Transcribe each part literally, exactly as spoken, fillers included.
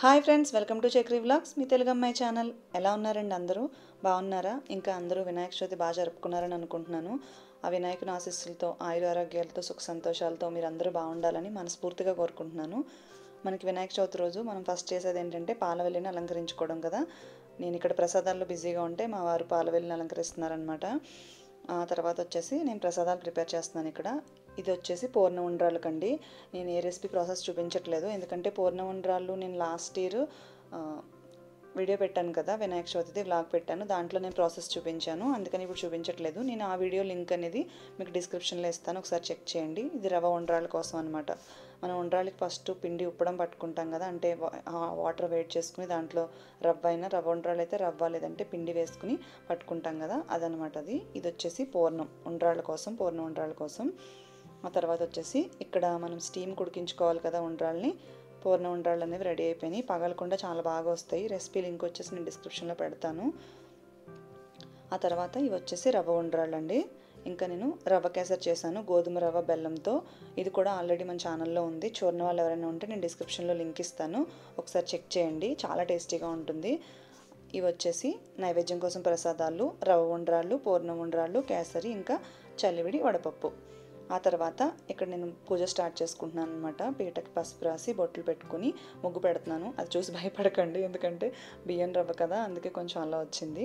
Hi friends, welcome to Chakri vlogs. మీ తెలుగు అమ్మాయి channel. ఎలా ఉన్నారండి? అందరూ బాగున్నారా? ఇంకా అందరూ వినాయక చవితి బాగా జరుపుకున్నారని అనుకుంటున్నాను. ఆ వినాయకుని ఆశీస్సులతో, ఆయుర ఆరోగ్యాలతో, సుఖ సంతోషాలతో మీరు అందరూ బాగుండాలని మనస్ఫూర్తిగా కోరుకుంటున్నాను. మనకి వినాయక చవితి రోజు మనం ఫస్ట్ చేసేది ఏంటంటే పాలవెల్లిని అలంకరించుకోవడం కదా. నేను ఇక్కడ ప్రసాదాల్లో బిజీగా ఉంటే మా వారు పాలవెల్లిని అలంకరిస్తున్నారనమాట. ఆ తర్వాత వచ్చేసి నేను ప్రసాదాలు ప్రిపేర్ చేస్తున్నాను ఇక్కడ. ఇది వచ్చేసి పూర్ణ ఉండ్రాళ్ళకండి. నేను ఏ రెసిపీ ప్రాసెస్ చూపించట్లేదు, ఎందుకంటే పూర్ణ ఉండ్రాళ్ళు నేను లాస్ట్ ఇయర్ వీడియో పెట్టాను కదా, వినాయక చవితిది వ్లాగ్ పెట్టాను, దాంట్లో నేను ప్రాసెస్ చూపించాను, అందుకని ఇప్పుడు చూపించట్లేదు. నేను ఆ వీడియో లింక్ అనేది మీకు డిస్క్రిప్షన్లో ఇస్తాను, ఒకసారి చెక్ చేయండి. ఇది రవ్వ ఉండ్రాళ్ళ కోసం అనమాట. మనం ఉండ్రాళ్ళకి ఫస్ట్ పిండి ఉప్పడం పట్టుకుంటాం కదా, అంటే వాటర్ వేడి చేసుకుని దాంట్లో రవ్వ అయినా, రవ్వ ఉండ్రాళ్ళు అయితే రవ్వ, లేదంటే పిండి వేసుకుని పట్టుకుంటాం కదా, అదనమాట అది. ఇది వచ్చేసి పూర్ణం ఉండ్రాళ్ళ కోసం, పూర్ణ ఉండ్రాళ్ళ కోసం. ఆ తర్వాత వచ్చేసి ఇక్కడ మనం స్టీమ్ కుడికించుకోవాలి కదా ఉండ్రాళ్ళని. పూర్ణ ఉండ్రాళ్ళు అనేవి రెడీ అయిపోయినాయి, పగలకుండా చాలా బాగా వస్తాయి. రెసిపీ లింక్ వచ్చేసి నేను డిస్క్రిప్షన్లో పెడతాను. ఆ తర్వాత ఇవి వచ్చేసి రవ్వ ఉండ్రాళ్ళు అండి. ఇంకా నేను రవ్వ కేసరి చేశాను, గోధుమ రవ్వ బెల్లంతో. ఇది కూడా ఆల్రెడీ మన ఛానల్లో ఉంది, చూడని వాళ్ళు ఎవరైనా ఉంటే నేను డిస్క్రిప్షన్లో లింక్ ఇస్తాను, ఒకసారి చెక్ చేయండి, చాలా టేస్టీగా ఉంటుంది. ఇవి వచ్చేసి నైవేద్యం కోసం ప్రసాదాలు, రవ్వ ఉండ్రాళ్ళు, పూర్ణ ఉండ్రాళ్ళు, కేసరి, ఇంకా చలివిడి వడపప్పు. ఆ తర్వాత ఇక్కడ నేను పూజ స్టార్ట్ చేసుకుంటున్నాను అనమాట. పీటకి పసుపు రాసి బొట్లు పెట్టుకుని ముగ్గు పెడుతున్నాను. అది చూసి భయపడకండి, ఎందుకంటే బియ్యం రవ్వ కదా, అందుకే కొంచెం అలా వచ్చింది.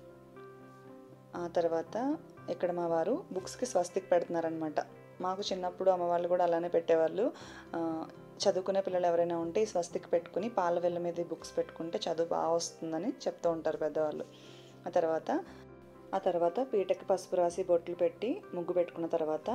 ఆ తర్వాత ఇక్కడ మా వారు బుక్స్కి స్వస్తిక్ పెడుతున్నారనమాట. మాకు చిన్నప్పుడు అమ్మ వాళ్ళు కూడా అలానే పెట్టేవాళ్ళు. చదువుకునే పిల్లలు ఎవరైనా ఉంటే ఈ స్వస్తిక్ పెట్టుకుని పాల వెల్ల మీద బుక్స్ పెట్టుకుంటే చదువు బాగా వస్తుందని చెప్తూ ఉంటారు పెద్దవాళ్ళు. ఆ తర్వాత ఆ తర్వాత పీటకి పసుపు రాసి బొట్లు పెట్టి ముగ్గు పెట్టుకున్న తర్వాత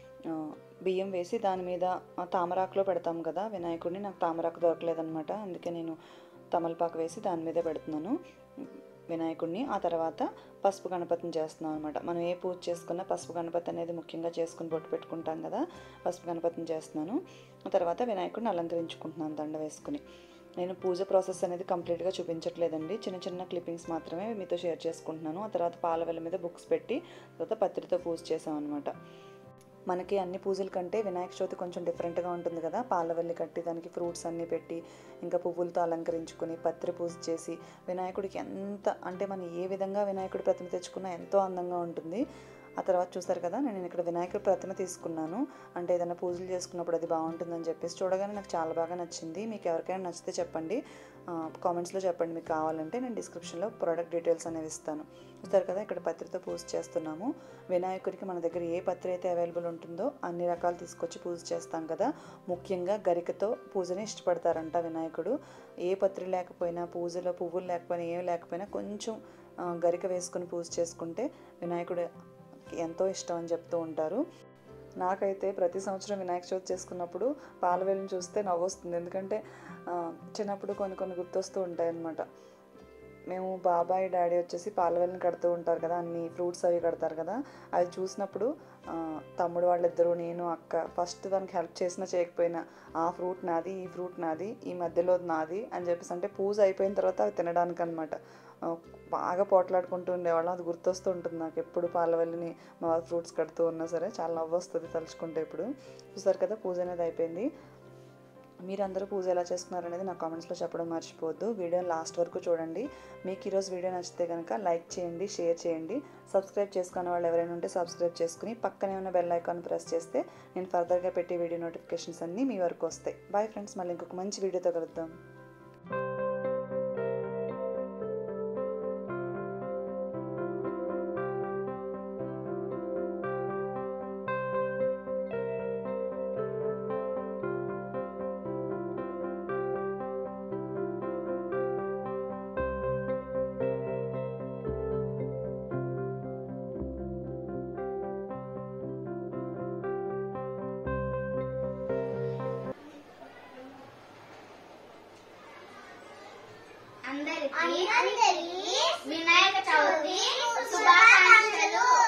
బియ్యం వేసి దాని మీద తామరాకులో పెడతాం కదా వినాయకుడిని. నాకు తామరాకు దొరకలేదనమాట, అందుకే నేను తమలపాకు వేసి దాని మీదే పెడుతున్నాను వినాయకుడిని. ఆ తర్వాత పసుపు గణపతిని చేస్తున్నాం అనమాట. మనం ఏ పూజ చేసుకున్నా పసుపు గణపతి అనేది ముఖ్యంగా చేసుకుని బొట్టు పెట్టుకుంటాం కదా, పసుపు గణపతిని చేస్తున్నాను. ఆ తర్వాత వినాయకుడిని అలంకరించుకుంటున్నాను దండ వేసుకుని. నేను పూజ ప్రాసెస్ అనేది కంప్లీట్గా చూపించట్లేదండి, చిన్న చిన్న క్లిప్పింగ్స్ మాత్రమే మీతో షేర్ చేసుకుంటున్నాను. ఆ తర్వాత పాలవెల్ల మీద బుక్స్ పెట్టి తర్వాత పత్రితో పూజ చేసాం అనమాట. మనకి అన్ని పూజల కంటే వినాయక చవితి కొంచెం డిఫరెంట్గా ఉంటుంది కదా. పాలవెల్లి కట్టి దానికి ఫ్రూట్స్ అన్నీ పెట్టి ఇంకా పువ్వులతో అలంకరించుకుని పత్రి పూజ చేసి వినాయకుడికి ఎంత అంటే మనం ఏ విధంగా వినాయకుడి ప్రతిమ తెచ్చుకున్నా ఎంతో అందంగా ఉంటుంది. ఆ తర్వాత చూసారు కదా, నేను ఇక్కడ వినాయకుడి ప్రతిమ తీసుకున్నాను, అంటే ఏదైనా పూజలు చేసుకున్నప్పుడు అది బాగుంటుందని చెప్పేసి. చూడగానే నాకు చాలా బాగా నచ్చింది. మీకు ఎవరికైనా నచ్చితే చెప్పండి, కామెంట్స్లో చెప్పండి మీకు కావాలంటే, నేను డిస్క్రిప్షన్లో ప్రోడక్ట్ డీటెయిల్స్ అనేవి ఇస్తాను. చూస్తారు కదా, ఇక్కడ పత్రితో పూజ చేస్తున్నాము. వినాయకుడికి మన దగ్గర ఏ పత్రి అయితే అవైలబుల్ ఉంటుందో అన్ని రకాలు తీసుకొచ్చి పూజ చేస్తాం కదా. ముఖ్యంగా గరికతో పూజని ఇష్టపడతారంట వినాయకుడు. ఏ పత్రి లేకపోయినా, పూజలో పువ్వులు లేకపోయినా, ఏమి లేకపోయినా కొంచెం గరిక వేసుకుని పూజ చేసుకుంటే వినాయకుడు ఎంతో ఇష్టం అని చెప్తూ ఉంటారు. నాకైతే ప్రతి సంవత్సరం వినాయక చవితి చేసుకున్నప్పుడు పాలవెల్లిని చూస్తే నవ్వొస్తుంది, ఎందుకంటే చిన్నప్పుడు కొన్ని కొన్ని గుర్తొస్తూ ఉంటాయి అన్నమాట. మేము బాబాయ్ డాడీ వచ్చేసి పాలవెల్లిని కడుతూ ఉంటారు కదా, అన్ని ఫ్రూట్స్ అవి కడతారు కదా, అవి చూసినప్పుడు తమ్ముడు వాళ్ళిద్దరూ, నేను, అక్క ఫస్ట్ దానికి హెల్ప్ చేసినా చేయకపోయినా ఆ ఫ్రూట్ నాది, ఈ ఫ్రూట్ నాది, ఈ మధ్యలో నాది అని చెప్పేసి, అంటే పూజ అయిపోయిన తర్వాత అవి తినడానికి అనమాట బాగా పోట్లాడుకుంటూ ఉండేవాళ్ళం. అది గుర్తొస్తూ ఉంటుంది నాకు ఎప్పుడు పాలవెల్లిని మా ఫ్రూట్స్ కడుతూ ఉన్నా సరే. చాలా నవ్వు వస్తుంది తలుచుకుంటే. ఇప్పుడు చూసారు కదా, పూజ అనేది అయిపోయింది. మీరందరూ పూజ ఎలా చేసుకున్నారు అనేది నా కామెంట్స్లో చెప్పడం మర్చిపోవద్దు. వీడియోని లాస్ట్ వరకు చూడండి. మీకు ఈరోజు వీడియో నచ్చితే కనుక లైక్ చేయండి, షేర్ చేయండి. సబ్స్క్రైబ్ చేసుకునే వాళ్ళు ఎవరైనా ఉంటే సబ్స్క్రైబ్ చేసుకుని పక్కనే ఉన్న బెల్ ఐకాన్ ప్రెస్ చేస్తే నేను ఫర్దర్గా పెట్టే వీడియో నోటిఫికేషన్స్ అన్నీ మీ వరకు వస్తాయి. బాయ్ ఫ్రెండ్స్, మళ్ళీ ఇంకొక మంచి వీడియోతో కలుద్దాం. అందరికీ వినాయక చవితి శుభాకాంక్షలు.